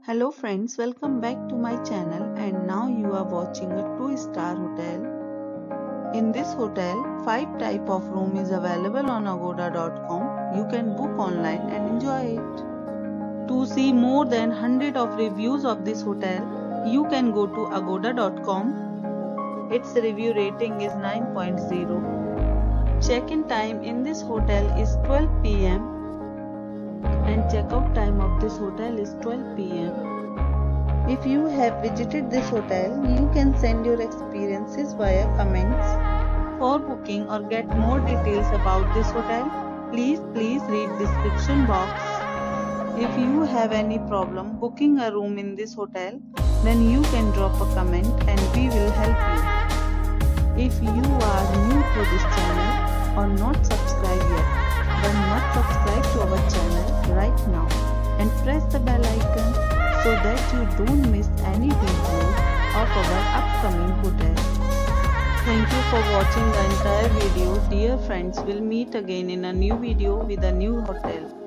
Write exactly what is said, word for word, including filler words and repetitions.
Hello friends, welcome back to my channel, and now you are watching a two star hotel. In this hotel, five type of room is available on agoda dot com. You can book online and enjoy it. To see more than one hundred of reviews of this hotel, you can go to agoda dot com. Its review rating is nine point zero. Check-in time in this hotel is twelve p m and check-out time of this hotel is twelve p m If you have visited this hotel, you can send your experiences via comments. For booking or get more details about this hotel, please please read description box. If you have any problem booking a room in this hotel, then you can drop a comment and we will help you. If you are new to this channel or not subscribed yet, then must subscribe to our channel right now and press the bell icon so that you don't miss any video of our upcoming hotel. Thank you for watching the entire video. Dear friends, we'll meet again in a new video with a new hotel.